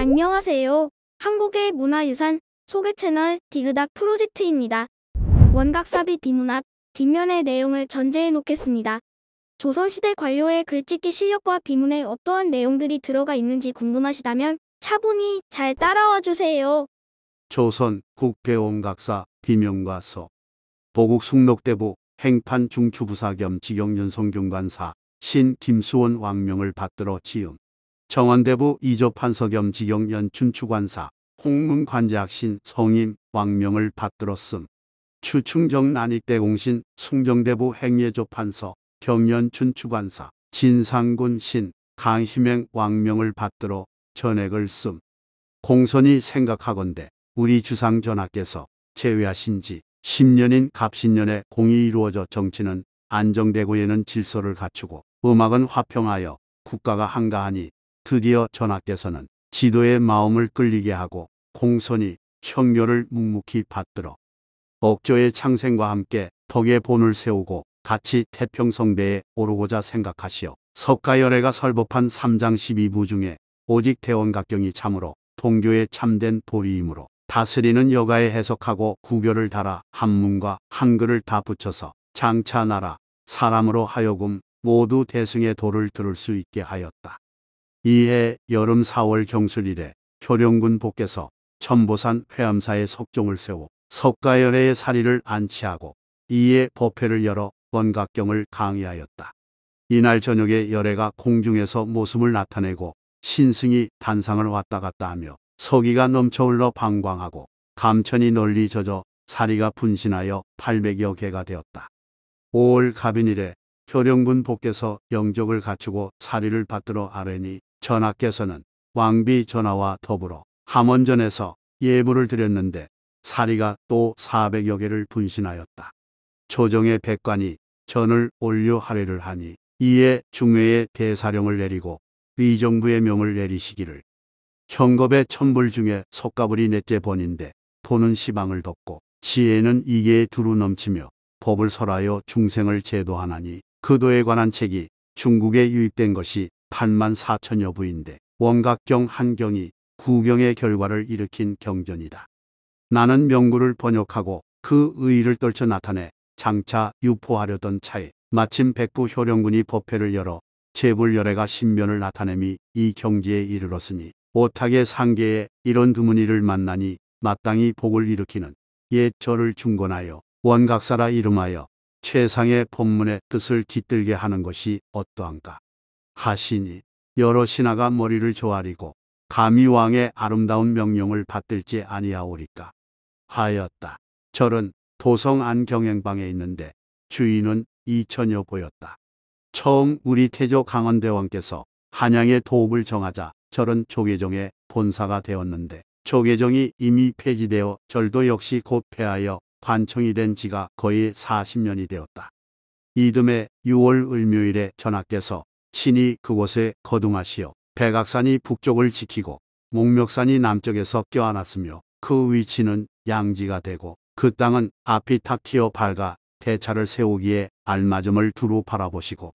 안녕하세요. 한국의 문화유산 소개 채널 디그닥 프로젝트입니다. 원각사비 비문학 뒷면의 내용을 전제해 놓겠습니다. 조선시대 관료의 글짓기 실력과 비문에 어떠한 내용들이 들어가 있는지 궁금하시다면 차분히 잘 따라와 주세요. 조선 국배원각사 비명과서 보국 숭록대부 행판 중추부사 겸 직영연성경관사 신 김수원 왕명을 받들어 지음 정원대부 이조판서 겸 직영연춘추관사 홍문관제학신 성임 왕명을 받들어 씀 추충정 난익대공신 숭정대부 행예조판서 경연춘추관사 진상군 신 강희맹 왕명을 받들어 전액을 씀 공손히 생각하건대 우리 주상 전하께서 제위하신 지 10년인 갑신년에 공이 이루어져 정치는 안정되고 예는 질서를 갖추고 음악은 화평하여 국가가 한가하니 드디어 전하께서는 지도의 마음을 끌리게 하고 공손히 형료를 묵묵히 받들어 억조의 창생과 함께 덕의 본을 세우고 같이 태평성대에 오르고자 생각하시어 석가열애가 설법한 3장 12부 중에 오직 대원각경이 참으로 통교에 참된 도리이므로 다스리는 여가에 해석하고 구결을 달아 한문과 한글을 다 붙여서 장차나라 사람으로 하여금 모두 대승의 도를 들을 수 있게 하였다. 이해 여름 4월 경술일에 효령군 복께서 천보산 회암사에 석종을 세워 석가열애의 사리를 안치하고 이에 법회를 열어 원각경을 강의하였다. 이날 저녁에 열애가 공중에서 모습을 나타내고 신승이 단상을 왔다 갔다 하며 서기가 넘쳐흘러 방광하고 감천이 널리 젖어 사리가 분신하여 800여 개가 되었다. 5월 갑인일에 효령군 복께서 영적을 갖추고 사리를 받들어 아뢰니 전하께서는 왕비 전하와 더불어 함원전에서 예불을 드렸는데 사리가 또 400여 개를 분신하였다. 조정의 백관이 전을 올려 하례를 하니 이에 중외에 대사령을 내리고 의정부의 명을 내리시기를 현겁의 천불 중에 속가불이 넷째 번인데 도는 시방을 덮고 지혜는 이계에 두루 넘치며 법을 설하여 중생을 제도하나니 그 도에 관한 책이 중국에 유입된 것이 8만 4천여 부인데 원각경 한 경이 구경의 결과를 일으킨 경전이다. 나는 명구를 번역하고 그 의의를 떨쳐 나타내 장차 유포하려던 차에 마침 백부 효령군이 법회를 열어 제불열애가 신변을 나타내미 이 경지에 이르렀으니 오탁의 상계에 이런 드문이를 만나니 마땅히 복을 일으키는 옛 절을 중건하여 원각사라 이름하여 최상의 법문의 뜻을 깃들게 하는 것이 어떠한가 하시니 여러 신하가 머리를 조아리고 감히 왕의 아름다운 명령을 받들지 아니하오리까 하였다. 절은 도성 안 경행방에 있는데 주인은 2천여 보였다. 처음 우리 태조 강원대왕께서 한양의 도읍을 정하자 절은 조계종의 본사가 되었는데 조계종이 이미 폐지되어 절도 역시 곧 폐하여 관청이 된 지가 거의 40년이 되었다. 이듬해 6월 을묘일에 전하께서 친히 그곳에 거둥하시어 백악산이 북쪽을 지키고 목멱산이 남쪽에서 껴안았으며 그 위치는 양지가 되고 그 땅은 앞이 탁 트여 밝아 대차를 세우기에 알맞음을 두루 바라보시고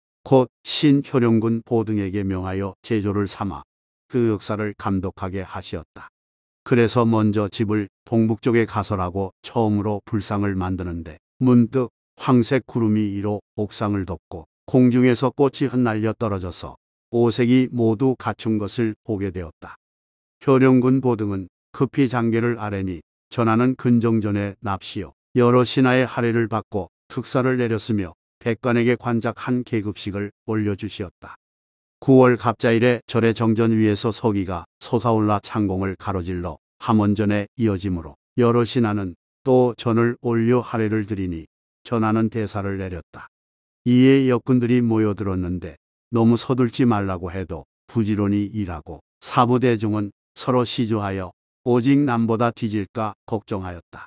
곧 신효령군 보등에게 명하여 제조를 삼아 그 역사를 감독하게 하시었다. 그래서 먼저 집을 동북쪽에 가설하고 처음으로 불상을 만드는데 문득 황색 구름이 이로 옥상을 덮고 공중에서 꽃이 흩날려 떨어져서 오색이 모두 갖춘 것을 보게 되었다. 효령군 보등은 급히 장계를 아뢰니 전하는 근정전에 납시어 여러 신하의 할애를 받고 특사를 내렸으며 백관에게 관작 한 계급식을 올려주시었다. 9월 갑자일에 절의 정전 위에서 서기가 솟아올라 창공을 가로질러 함원전에 이어지므로 여러 신하는 또 전을 올려 할애를 드리니 전하는 대사를 내렸다. 이에 역군들이 모여들었는데 너무 서둘지 말라고 해도 부지런히 일하고 사부대중은 서로 시주하여 오직 남보다 뒤질까 걱정하였다.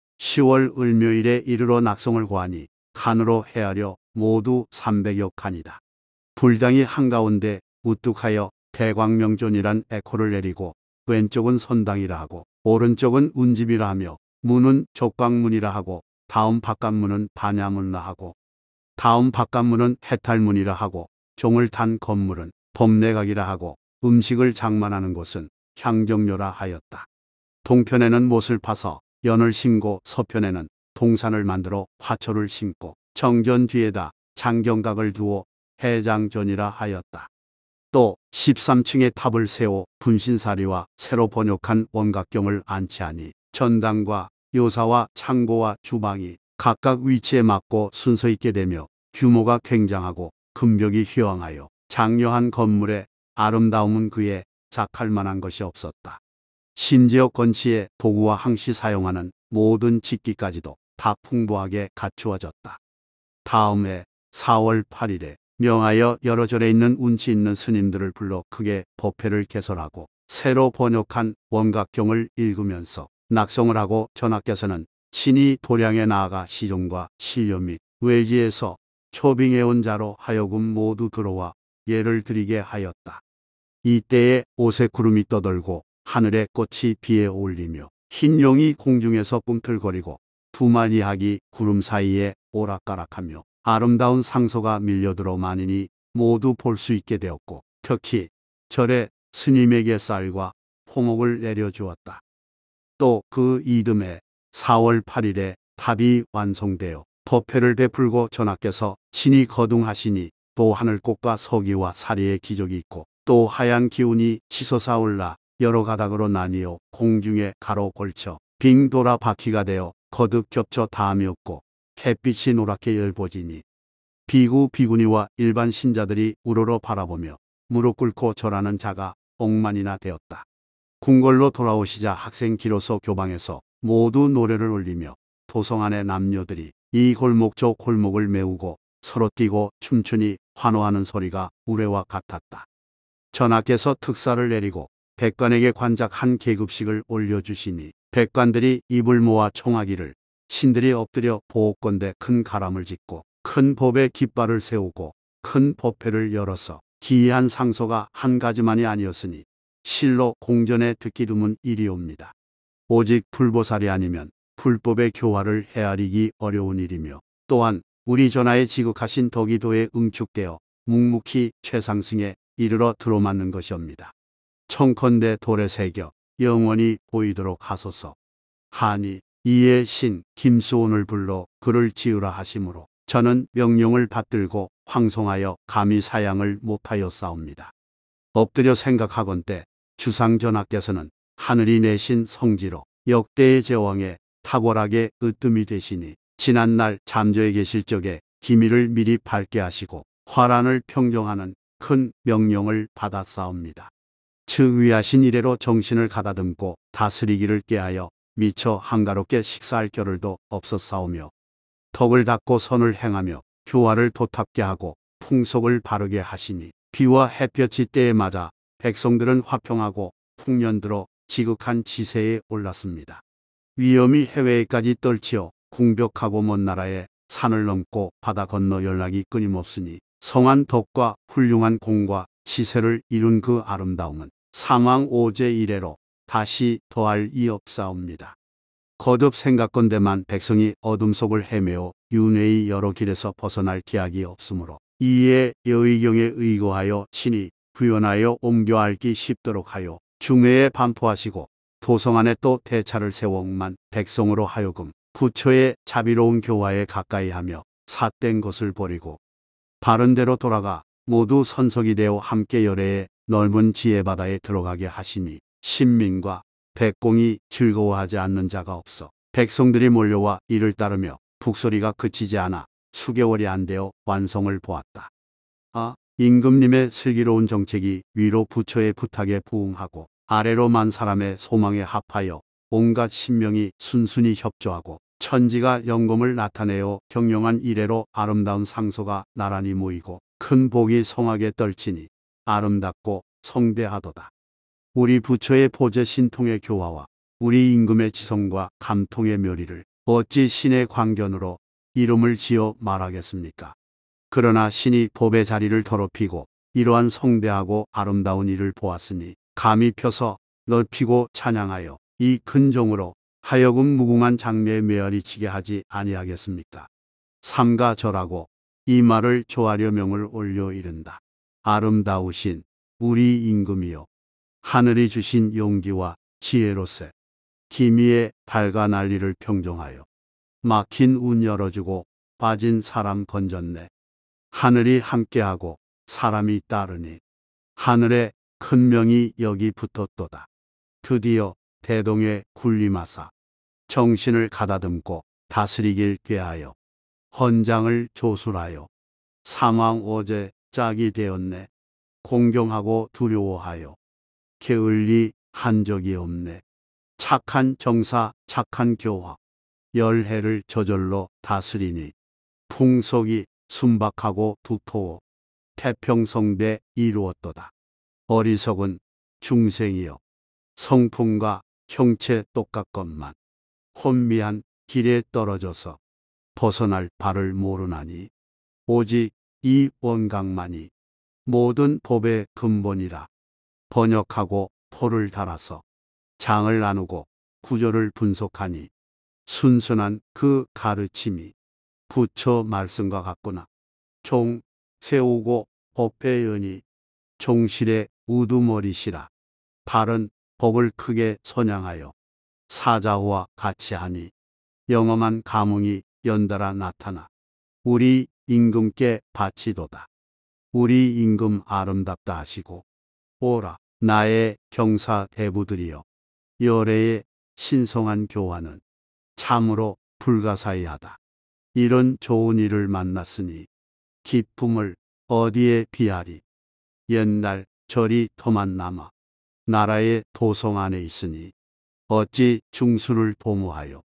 10월 을묘일에 이르러 낙성을 고하니 칸으로 헤아려 모두 300여 칸이다. 불당이 한가운데 우뚝하여 대광명존이란 에코를 내리고 왼쪽은 선당이라 하고 오른쪽은 운집이라 하며 문은 족광문이라 하고 다음 바깥문은 반야문이라 하고 다음 바깥문은 해탈문이라 하고 종을 탄 건물은 법내각이라 하고 음식을 장만하는 곳은 향정료라 하였다. 동편에는 못을 파서 연을 심고 서편에는 동산을 만들어 화초를 심고 정전 뒤에다 장경각을 두어 해장전이라 하였다. 또 13층의 탑을 세워 분신사리와 새로 번역한 원각경을 안치하니 전당과 요사와 창고와 주방이 각각 위치에 맞고 순서 있게 되며 규모가 굉장하고 금벽이 휘황하여 장려한 건물의 아름다움은 그에 작할 만한 것이 없었다. 심지어 건치에 도구와 항시 사용하는 모든 직기까지도 다 풍부하게 갖추어졌다. 다음해 4월 8일에 명하여 여러 절에 있는 운치 있는 스님들을 불러 크게 법회를 개설하고 새로 번역한 원각경을 읽으면서 낙성을 하고 전하께서는 친히 도량에 나아가 시종과 신료 및 외지에서 초빙해온 자로 하여금 모두 들어와 예를 드리게 하였다. 이때에 옷에 구름이 떠돌고 하늘에 꽃이 비에 올리며 흰 용이 공중에서 꿈틀거리고 두마리 학이 구름 사이에 오락가락하며 아름다운 상소가 밀려들어 만인이 모두 볼 수 있게 되었고 특히 절에 스님에게 쌀과 포목을 내려주었다. 또 그 이듬해 4월 8일에 탑이 완성되어 법회를 베풀고 전하께서 친히 거둥하시니 또 하늘꽃과 서기와 사리의 기적이 있고 또 하얀 기운이 치솟아 올라 여러 가닥으로 나뉘어 공중에 가로 걸쳐 빙 돌아 바퀴가 되어 거듭 겹쳐 닿음이 없고 햇빛이 노랗게 열보지니 비구 비구니와 일반 신자들이 우러러 바라보며 무릎 꿇고 절하는 자가 억만이나 되었다. 궁궐로 돌아오시자 학생 기로서 교방에서 모두 노래를 올리며 도성 안의 남녀들이 이 골목 저 골목을 메우고 서로 뛰고 춤추니 환호하는 소리가 우레와 같았다. 전하께서 특사를 내리고 백관에게 관작 한 계급식을 올려주시니 백관들이 입을 모아 청하기를 신들이 엎드려 보호건대 큰 가람을 짓고 큰 법에 깃발을 세우고 큰 법회를 열어서 기이한 상소가 한 가지만이 아니었으니 실로 공전에 듣기 드문 일이옵니다. 오직 불보살이 아니면 불법의 교화를 헤아리기 어려운 일이며 또한 우리 전하의 지극하신 덕이도에 응축되어 묵묵히 최상승에 이르러 들어맞는 것이옵니다. 청컨대 돌에 새겨 영원히 보이도록 하소서. 하니 이에 신 김수온을 불러 글을 지으라 하심으로 저는 명령을 받들고 황송하여 감히 사양을 못하였사옵니다. 엎드려 생각하건대 주상전하께서는 하늘이 내신 성지로 역대의 제왕에 탁월하게 으뜸이 되시니 지난날 잠저에 계실 적에 기미를 미리 밝게 하시고 화란을 평정하는 큰 명령을 받았사옵니다. 즉 위하신 이래로 정신을 가다듬고 다스리기를 꾀하여 미처 한가롭게 식사할 겨를도 없었사오며 덕을 닦고 선을 행하며 교화를 도탑게 하고 풍속을 바르게 하시니 비와 햇볕이 때에 맞아 백성들은 화평하고 풍년들어 지극한 지세에 올랐습니다. 위엄이 해외에까지 떨치어 궁벽하고 먼 나라에 산을 넘고 바다 건너 연락이 끊임없으니 성한 덕과 훌륭한 공과 지세를 이룬 그 아름다움은 사망 오제 이래로 다시 더할 이 없사옵니다. 거듭 생각건대만 백성이 어둠 속을 헤매어 윤회의 여러 길에서 벗어날 기약이 없으므로 이에 여의경에 의거하여 친히 구현하여 옮겨 앓기 쉽도록 하여 중회에 반포하시고 도성 안에 또 대차를 세워만 백성으로 하여금 부처의 자비로운 교화에 가까이하며 삿된 것을 버리고 바른 대로 돌아가 모두 선석이 되어 함께 열애의 넓은 지혜바다에 들어가게 하시니 신민과 백공이 즐거워하지 않는 자가 없어 백성들이 몰려와 이를 따르며 북소리가 그치지 않아 수개월이 안 되어 완성을 보았다. 임금님의 슬기로운 정책이 위로 부처의 부탁에 부응하고 아래로 만 사람의 소망에 합하여 온갖 신명이 순순히 협조하고 천지가 영검을 나타내어 경영한 이래로 아름다운 상소가 나란히 모이고 큰 복이 성하게 떨치니 아름답고 성대하도다. 우리 부처의 보제 신통의 교화와 우리 임금의 지성과 감통의 묘리를 어찌 신의 광견으로 이름을 지어 말하겠습니까? 그러나 신이 법의 자리를 더럽히고 이러한 성대하고 아름다운 일을 보았으니 감히 펴서 넓히고 찬양하여 이 큰 종으로 하여금 무궁한 장래에 메아리치게 하지 아니하겠습니까? 삼가 절하고 이 말을 조아려 명을 올려 이른다. 아름다우신 우리 임금이여, 하늘이 주신 용기와 지혜로세 기미의 달과 난리를 평정하여 막힌 운 열어주고 빠진 사람 건졌네. 하늘이 함께하고 사람이 따르니 하늘의 큰 명이 여기 붙었도다. 드디어 대동의 군림하사 정신을 가다듬고 다스리길 꾀하여 헌장을 조술하여 사망 어제 짝이 되었네. 공경하고 두려워하여 게을리 한 적이 없네. 착한 정사 착한 교화 열해를 저절로 다스리니 풍속이 순박하고 두터워 태평성대 이루었도다. 어리석은 중생이여 성품과 형체 똑같건만 혼미한 길에 떨어져서 벗어날 바를 모르나니 오직 이 원각만이 모든 법의 근본이라. 번역하고 토를 달아서 장을 나누고 구조를 분석하니 순순한 그 가르침이 부처 말씀과 같구나. 종 세우고 법배연이 종실의 우두머리시라. 바른 법을 크게 선양하여 사자와 같이 하니 영험한 감흥이 연달아 나타나 우리 임금께 바치도다. 우리 임금 아름답다 하시고 오라 나의 경사 대부들이여 열애의 신성한 교화는 참으로 불가사의하다. 이런 좋은 일을 만났으니 기쁨을 어디에 비하리. 옛날 절이 더만 남아 나라의 도성 안에 있으니 어찌 중수를 도모하여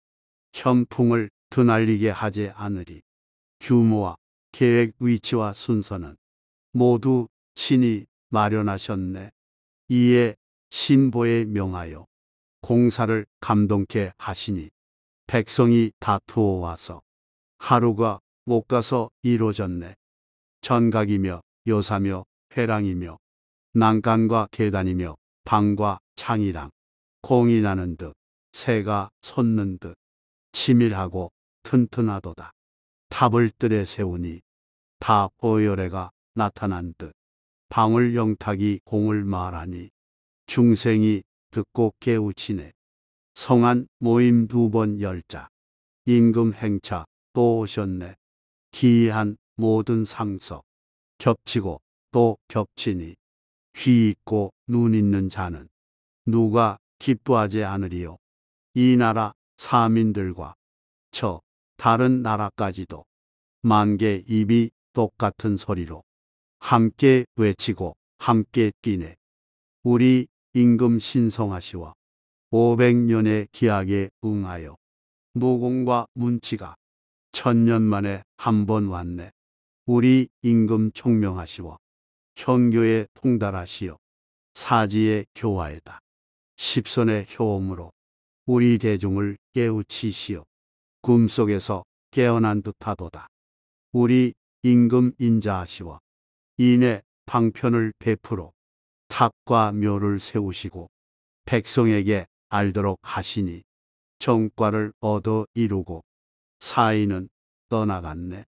현풍을 드날리게 하지 않으리. 규모와 계획 위치와 순서는 모두 신이 마련하셨네. 이에 신보에 명하여 공사를 감동케 하시니 백성이 다투어 와서 하루가 못 가서 이루어졌네. 전각이며 요사며 회랑이며 난간과 계단이며 방과 창이랑 공이 나는 듯 새가 솟는 듯 치밀하고 튼튼하도다. 탑을 뜰에 세우니 다 보혈애가 나타난 듯 방울 영탁이 공을 말하니 중생이 듣고 깨우치네. 성안 모임 2번 열자 임금 행차 또 오셨네. 기이한 모든 상석 겹치고 또 겹치니 귀 있고 눈 있는 자는 누가 기뻐하지 않으리요. 이 나라 사민들과 저 다른 나라까지도 만개 입이 똑같은 소리로 함께 외치고 함께 뛰네. 우리 임금 신성하시와 500년의 기약에 응하여 무공과 문치가 1000년 만에 한 번 왔네. 우리 임금 총명하시와 현교에 통달하시어 사지의 교화에다 십선의 효험으로 우리 대중을 깨우치시어 꿈속에서 깨어난 듯하도다. 우리 임금 인자하시와 인의 방편을 베풀어 탑과 묘를 세우시고 백성에게 알도록 하시니 정과를 얻어 이루고 사인은 떠나갔네.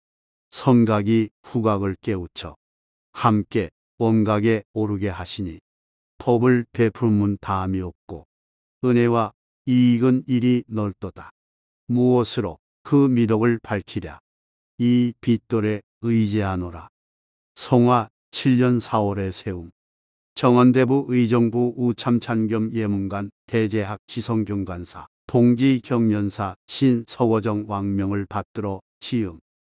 성각이 후각을 깨우쳐 함께 원각에 오르게 하시니 법을 베풀면 다함이 없고 은혜와 이익은 이리 넓도다. 무엇으로 그 미덕을 밝히랴. 이 빛돌에 의지하노라. 성화 7년 4월에 세움. 정원대부 의정부 우참찬겸 예문관 대제학 지성경관사 동지 경연사 신서거정 왕명을 받들어 지음.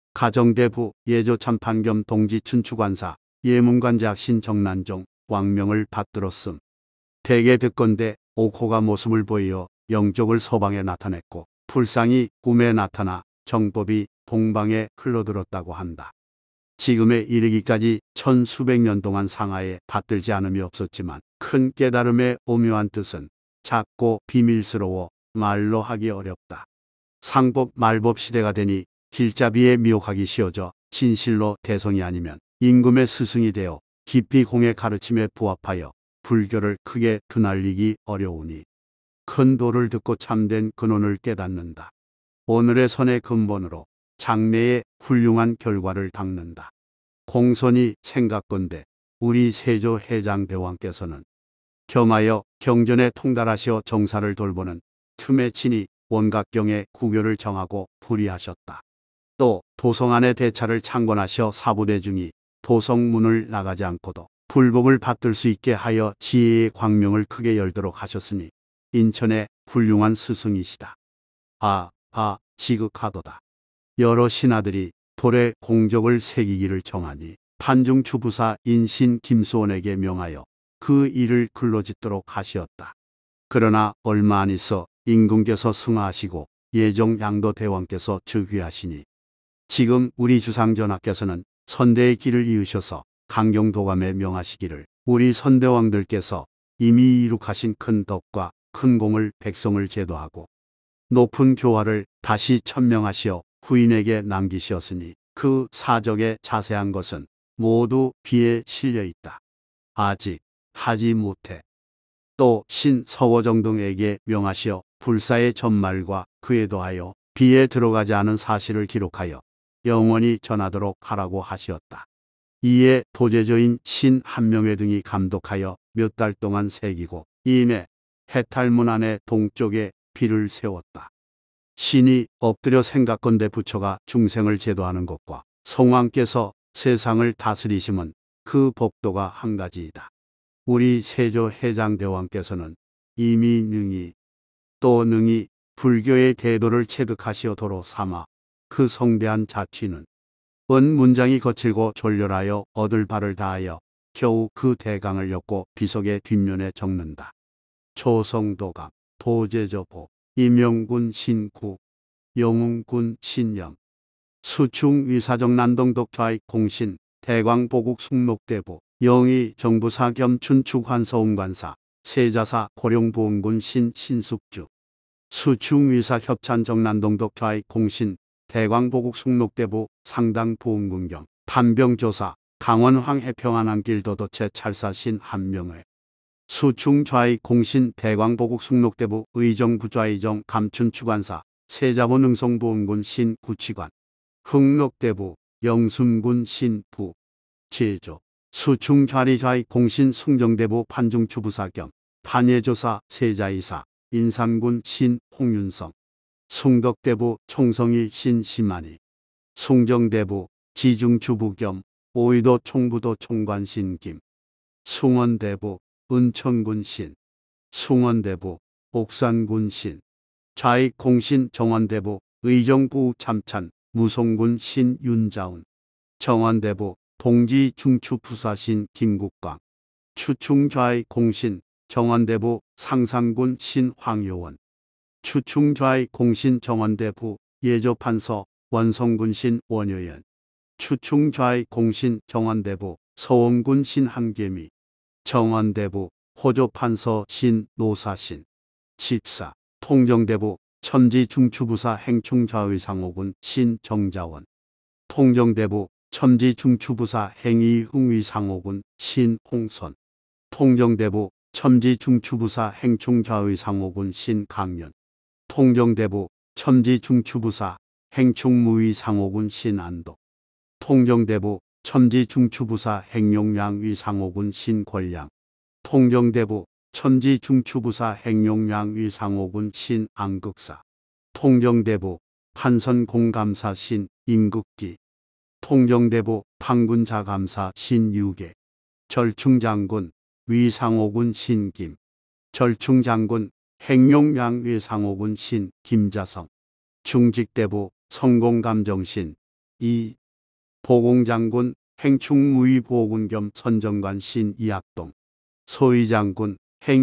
가정대부 예조참판겸 동지 춘추관사 예문관제학 신정난종 왕명을 받들었음. 대개 듣건대 옥호가 모습을 보이어 영적을 서방에 나타냈고 불상이 꿈에 나타나 정법이 동방에 흘러들었다고 한다. 지금에 이르기까지 천수백 년 동안 상하에 받들지 않음이 없었지만 큰 깨달음의 오묘한 뜻은 작고 비밀스러워 말로 하기 어렵다. 상법 말법 시대가 되니 길잡이에 미혹하기 쉬워져 진실로 대성이 아니면 임금의 스승이 되어 깊이 공의 가르침에 부합하여 불교를 크게 드날리기 어려우니 큰 도를 듣고 참된 근원을 깨닫는다. 오늘의 선의 근본으로 장래의 훌륭한 결과를 닦는다. 공손히 생각건대 우리 세조 해장대왕께서는 겸하여 경전에 통달하시어 정사를 돌보는 틈에 친히 원각경의 구교를 정하고 불의하셨다. 또 도성 안의 대차를 창건하셔 사부대 중이 도성문을 나가지 않고도 불법을 받들 수 있게 하여 지혜의 광명을 크게 열도록 하셨으니 인천의 훌륭한 스승이시다. 지극하도다. 여러 신하들이 돌의 공적을 새기기를 정하니 판중추부사 인신 김수원에게 명하여 그 일을 글로짓도록 하시었다. 그러나 얼마 안 있어 임금께서 승하하시고 예종 양도 대왕께서 즉위하시니 지금 우리 주상전하께서는 선대의 길을 이으셔서 강경도감에 명하시기를 우리 선대왕들께서 이미 이룩하신 큰 덕과 큰 공을 백성을 제도하고 높은 교화를 다시 천명하시어 후인에게 남기시었으니 그 사적에 자세한 것은 모두 비에 실려 있다. 아직 하지 못해. 또 신 서워정 등에게 명하시어 불사의 전말과 그에 더하여 비에 들어가지 않은 사실을 기록하여 영원히 전하도록 하라고 하시었다. 이에 도제조인 신 한명회 등이 감독하여 몇 달 동안 새기고 이내 해탈문 안의 동쪽에 비를 세웠다. 신이 엎드려 생각건대 부처가 중생을 제도하는 것과 성왕께서 세상을 다스리심은 그 법도가 한 가지이다. 우리 세조 해장대왕께서는 이미 능히 불교의 대도를 체득하시어 도로 삼아 그 성대한 자취는 은 문장이 거칠고 졸렬하여 얻을 바를 다하여 겨우 그 대강을 엮고 비석의 뒷면에 적는다. 조성도감, 도제조보, 임영군 신구, 영웅군 신영, 수충위사정 난동독 좌익 공신, 대광보국 숙록대부, 영의 정부사 겸 춘축환서운관사, 세자사 고령보은군 신숙주, 수충위사 협찬 정난동독 좌익 공신, 대광보국 숙록대부 상당보은군 겸 판병조사, 강원황 해평안암길 도도체 찰사신 한명회, 수충 좌익 공신 대광보국 숙록대부 의정부좌의정 감춘추관사, 세자보 능성보은군 신구치관, 흥록대부 영순군 신부, 제조, 수충 좌리 좌익 공신 숭정대부 판중추부사 겸 판예조사 세자이사, 인산군 신홍윤성, 숭덕대부 총성이 신시만이, 숭정대부 지중추부 겸 오이도 총부도 총관 신김, 숭원대부 은천군 신, 숭원대부 옥산군 신, 좌익 공신 정원대부 의정부 참찬 무송군 신 윤자운, 정원대부 동지 중추부사신 김국광, 추충 좌익 공신 정원대부 상산군 신 황요원, 추충 좌익 공신 정원대부 예조판서 원성군 신 원효연, 추충 좌익 공신 정원대부 서원군 신 한계미, 정원대부 호조판서 신 노사신, 집사 통정대부 첨지 중추부사 행충좌의상호군 신 정자원, 통정대부 첨지 중추부사 행의흥의상호군 신 홍선, 통정대부 첨지 중추부사 행충좌의상호군 신 강연, 통정대부 첨지 중추부사 행충무의상호군 신 안도, 통정대부 첨지 중추부사 행용량의상호군 신 권량, 통정대부 첨지 중추부사 행용량의상호군 신 안극사, 통정대부 판선공감사 신 임극기, 통정대부 판군자감사 신 유계, 절충장군 위상호군 신 김, 절충장군 행용량의상호군 신 김자성, 중직대부 성공감정신 이, 보공장군 행충무의보군 겸 선정관 신 이학동, 소위장군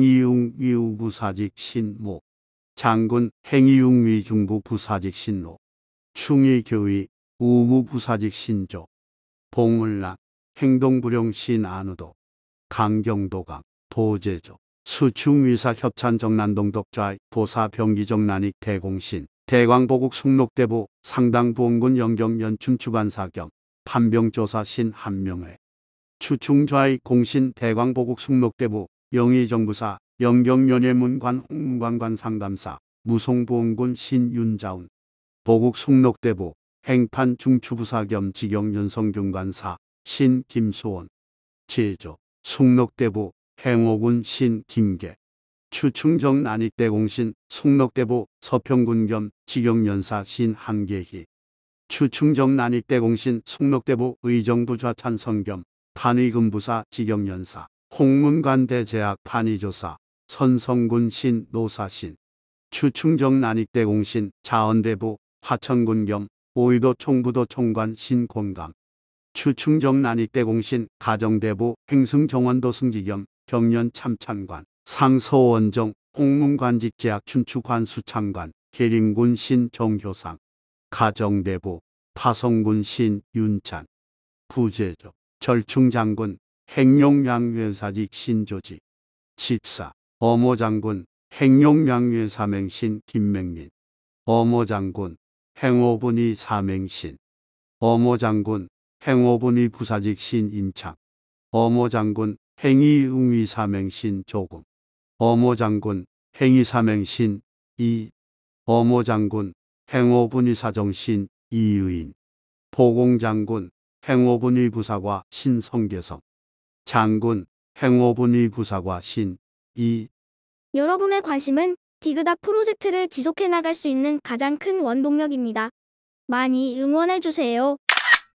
행이웅위우부사직 신모, 장군 행이웅위중부 부사직 신로, 충의교위 우무부사직 신조, 봉을랑 행동부령 신 안우도, 강경도감 도제조, 수충위사 협찬 정난동독좌 도사 병기정난익 대공신, 대광보국 숙록대부 상당보은군 영경연춘추관사 겸 판병조사 신 한명회, 추충좌익 공신 대광보국 숙록대부 영의정부사 영경연예문관 홍문관관 상담사 무송보은군 신윤자운, 보국 숙록대부 행판 중추부사 겸 직영연성균관사 신 김수원, 제조, 숙록대부 행오군 신 김계, 추충정 난익대공신 숭록대보 서평군 겸 직영연사 신 한계희, 추충정 난익대공신 숭록대보 의정부 좌찬성 겸 판의금부사 직영연사, 홍문관대 제약 판의조사 선성군 신 노사신, 추충정 난익대공신 자언대보 화천군 겸 오이도 총부도 총관 신곤감, 추충정 난익대공신 가정대보 행승정원도 승지겸 경련 참찬관, 상서원정 홍문관직제약 춘추관 수창관 계림군 신정효상, 가정대보 파성군 신윤찬, 부제조 절충장군 행룡양元사직 신조지, 집사 어모장군 행룡양元사맹신 김맹민, 어모장군 행오분이 사맹신, 어모장군 행오분이 부사직 신임창, 어모장군 행이응위 사맹신 조금, 어모장군 행이사맹신 이, 어모장군 행오분이 사정신 이의인, 보공장군 행오분이 부사과 신성계성, 장군 행오분이 부사과 신이. 여러분의 관심은 디그닥 프로젝트를 지속해 나갈 수 있는 가장 큰 원동력입니다. 많이 응원해 주세요.